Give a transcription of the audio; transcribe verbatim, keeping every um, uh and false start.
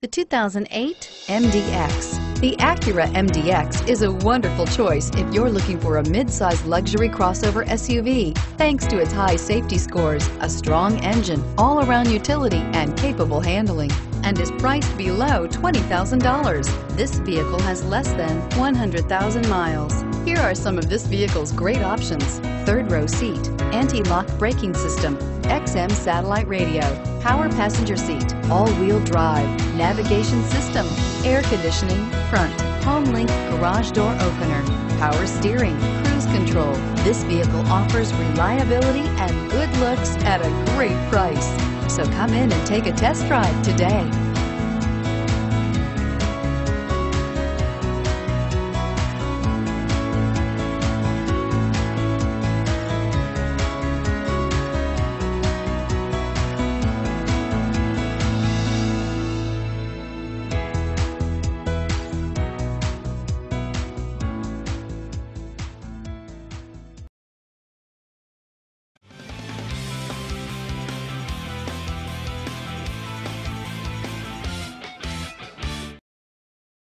The two thousand eight M D X. The Acura M D X is a wonderful choice if you're looking for a mid-size luxury crossover S U V. Thanks to its high safety scores, a strong engine, all-around utility, and capable handling, and is priced below twenty thousand dollars. This vehicle has less than one hundred thousand miles. Here are some of this vehicle's great options: third row seat, anti-lock braking system, X M satellite radio, power passenger seat, all-wheel drive, navigation system, air conditioning, front, HomeLink garage door opener, power steering, cruise control. This vehicle offers reliability and good looks at a great price. So come in and take a test drive today.